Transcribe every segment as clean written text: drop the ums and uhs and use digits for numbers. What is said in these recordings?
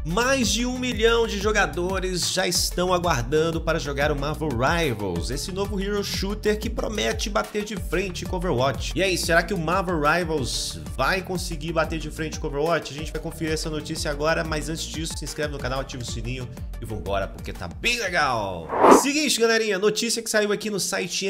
Mais de 1 milhão de jogadores já estão aguardando para jogar o Marvel Rivals, esse novo Hero Shooter que promete bater de frente com Overwatch. E aí, será que o Marvel Rivals vai conseguir bater de frente com Overwatch? A gente vai conferir essa notícia agora, mas antes disso, se inscreve no canal, ativa o sininho e vambora, porque tá bem legal! Seguinte, galerinha, notícia que saiu aqui no site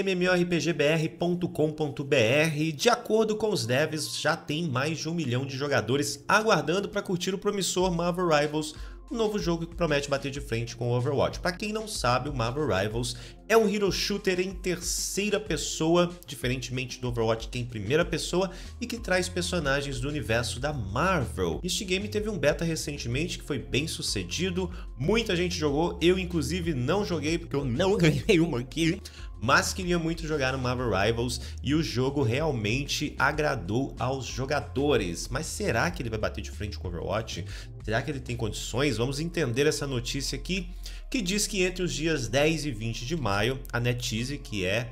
mmorpgbr.com.br. De acordo com os devs, já tem mais de 1 milhão de jogadores aguardando para curtir o promissor Marvel Rivals, um novo jogo que promete bater de frente com o Overwatch. Para quem não sabe, o Marvel Rivals é um hero shooter em terceira pessoa, diferentemente do Overwatch que é em primeira pessoa e que traz personagens do universo da Marvel. Este game teve um beta recentemente que foi bem sucedido, muita gente jogou, eu inclusive não joguei porque eu não ganhei uma aqui, mas queria muito jogar no Marvel Rivals e o jogo realmente agradou aos jogadores. Mas será que ele vai bater de frente com o Overwatch? Será que ele tem condições? Vamos entender essa notícia aqui, que diz que entre os dias 10 e 20 de maio, a NetEase, que é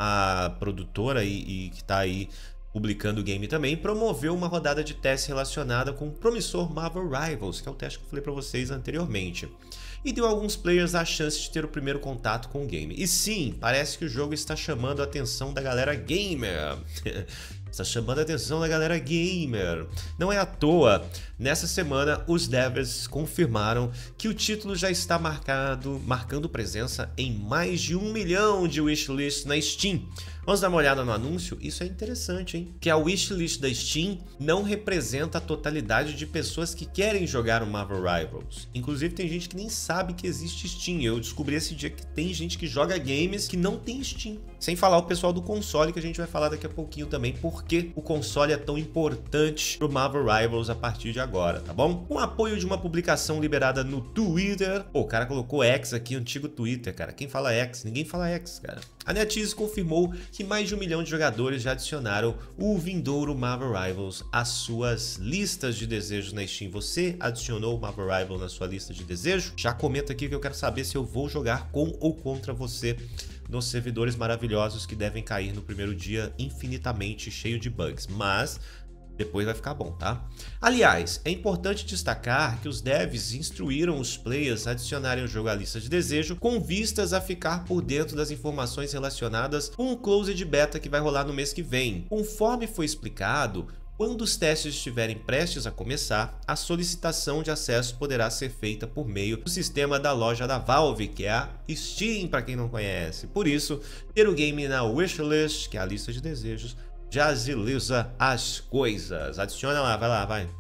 a produtora e que está aí publicando o game também, promoveu uma rodada de teste relacionada com o promissor Marvel Rivals, que é o teste que eu falei para vocês anteriormente, e deu a alguns players a chance de ter o primeiro contato com o game. E sim, parece que o jogo está chamando a atenção da galera gamer. Está chamando a atenção da galera gamer. Não é à toa, nessa semana os devs confirmaram que o título já está marcando presença em mais de 1 milhão de wishlists na Steam. Vamos dar uma olhada no anúncio? Isso é interessante, hein? Que a wishlist da Steam não representa a totalidade de pessoas que querem jogar o Marvel Rivals. Inclusive tem gente que nem sabe que existe Steam. Eu descobri esse dia que tem gente que joga games que não tem Steam. Sem falar o pessoal do console, que a gente vai falar daqui a pouquinho também, porque o console é tão importante pro Marvel Rivals a partir de agora, tá bom? Com apoio de uma publicação liberada no Twitter. Pô, o cara colocou X aqui, antigo Twitter, cara. Quem fala X? Ninguém fala X, cara. A NetEase confirmou que mais de 1 milhão de jogadores já adicionaram o vindouro Marvel Rivals às suas listas de desejos na Steam. Você adicionou o Marvel Rivals na sua lista de desejos? Já comenta aqui que eu quero saber se eu vou jogar com ou contra você nos servidores maravilhosos que devem cair no primeiro dia infinitamente cheio de bugs, mas depois vai ficar bom, tá? Aliás, é importante destacar que os devs instruíram os players a adicionarem o jogo à lista de desejo com vistas a ficar por dentro das informações relacionadas com o closed beta que vai rolar no mês que vem. Conforme foi explicado, quando os testes estiverem prestes a começar, a solicitação de acesso poderá ser feita por meio do sistema da loja da Valve, que é a Steam, para quem não conhece. Por isso, ter o game na wishlist, que é a lista de desejos, já agiliza as coisas. Adiciona lá, vai lá, vai.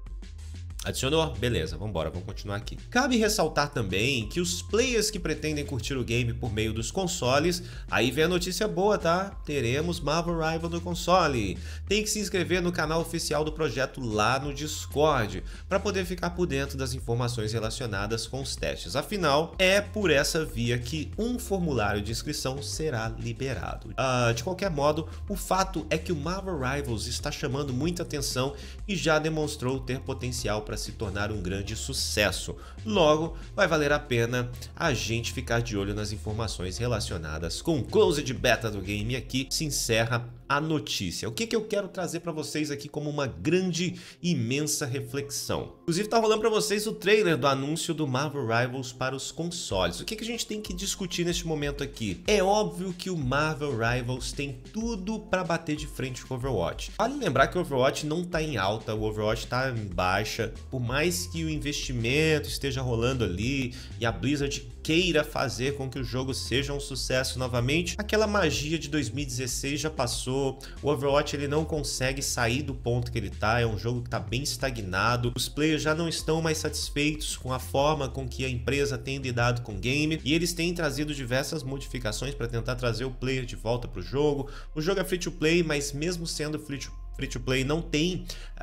Adicionou? Beleza, vambora, vamos continuar aqui. Cabe ressaltar também que os players que pretendem curtir o game por meio dos consoles, aí vem a notícia boa, tá? Teremos Marvel Rivals no console. Tem que se inscrever no canal oficial do projeto lá no Discord, para poder ficar por dentro das informações relacionadas com os testes. Afinal, é por essa via que um formulário de inscrição será liberado. De qualquer modo, o fato é que o Marvel Rivals está chamando muita atenção e já demonstrou ter potencial para se tornar um grande sucesso. Logo, vai valer a pena a gente ficar de olho nas informações relacionadas com o closed beta do game. Aqui se encerra a notícia. O que eu quero trazer para vocês aqui como uma grande, imensa reflexão. Inclusive tá rolando para vocês o trailer do anúncio do Marvel Rivals para os consoles. O que a gente tem que discutir neste momento aqui? É óbvio que o Marvel Rivals tem tudo para bater de frente com o Overwatch. Vale lembrar que o Overwatch não tá em alta, o Overwatch tá em baixa. Por mais que o investimento esteja rolando ali e a Blizzard queira fazer com que o jogo seja um sucesso novamente, aquela magia de 2016 já passou. O Overwatch ele não consegue sair do ponto que ele tá, é um jogo que tá bem estagnado, os players já não estão mais satisfeitos com a forma com que a empresa tem lidado com o game, e eles têm trazido diversas modificações para tentar trazer o player de volta para o jogo. O jogo é free to play, mas mesmo sendo free to play não tem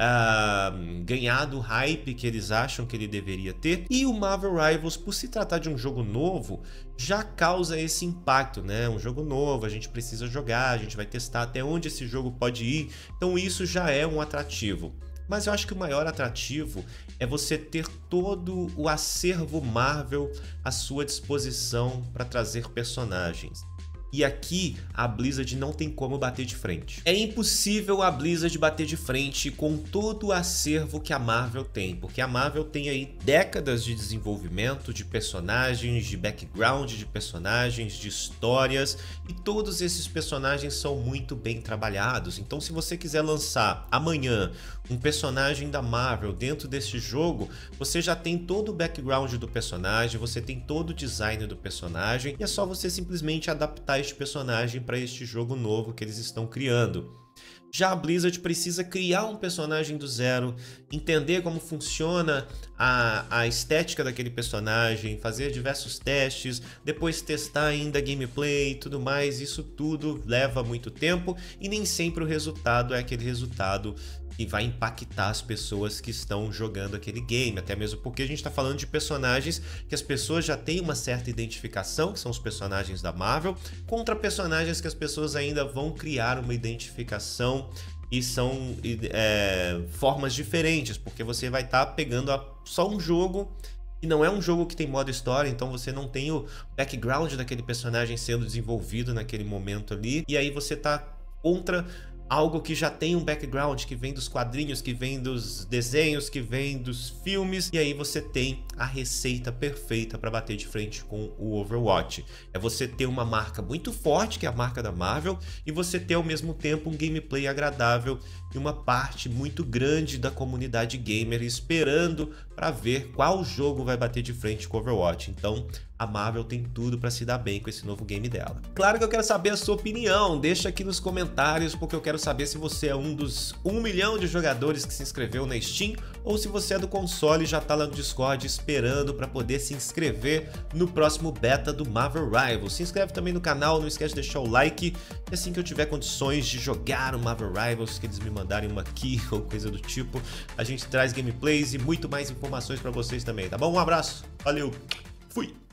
ganhado o hype que eles acham que ele deveria ter, e o Marvel Rivals, por se tratar de um jogo novo, já causa esse impacto, né? Um jogo novo, a gente precisa jogar, a gente vai testar até onde esse jogo pode ir, então isso já é um atrativo. Mas eu acho que o maior atrativo é você ter todo o acervo Marvel à sua disposição para trazer personagens. E aqui a Blizzard não tem como bater de frente. É impossível a Blizzard bater de frente com todo o acervo que a Marvel tem, porque a Marvel tem aí décadas de desenvolvimento de personagens, de background de personagens, de histórias, e todos esses personagens são muito bem trabalhados. Então se você quiser lançar amanhã um personagem da Marvel dentro desse jogo, você já tem todo o background do personagem, você tem todo o design do personagem, e é só você simplesmente adaptar este personagem para este jogo novo que eles estão criando. Já a Blizzard precisa criar um personagem do zero, entender como funciona a estética daquele personagem, fazer diversos testes, depois testar ainda gameplay e tudo mais. Isso tudo leva muito tempo e nem sempre o resultado é aquele resultado que vai impactar as pessoas que estão jogando aquele game, até mesmo porque a gente está falando de personagens que as pessoas já têm uma certa identificação, que são os personagens da Marvel, contra personagens que as pessoas ainda vão criar uma identificação e são formas diferentes, porque você vai estar pegando só um jogo e não é um jogo que tem modo história, então você não tem o background daquele personagem sendo desenvolvido naquele momento ali, e aí você tá contra algo que já tem um background, que vem dos quadrinhos, que vem dos desenhos, que vem dos filmes, e aí você tem a receita perfeita para bater de frente com o Overwatch. É você ter uma marca muito forte, que é a marca da Marvel, e você ter ao mesmo tempo um gameplay agradável e uma parte muito grande da comunidade gamer esperando para ver qual jogo vai bater de frente com o Overwatch. Então a Marvel tem tudo para se dar bem com esse novo game dela. Claro que eu quero saber a sua opinião, deixa aqui nos comentários, porque eu quero saber se você é um dos 1 milhão de jogadores que se inscreveu na Steam, ou se você é do console e já tá lá no Discord esperando para poder se inscrever no próximo beta do Marvel Rivals. Se inscreve também no canal, não esquece de deixar o like, e assim que eu tiver condições de jogar o Marvel Rivals, que eles me mandarem uma key ou coisa do tipo, a gente traz gameplays e muito mais informações para vocês também, tá bom? Um abraço, valeu, fui!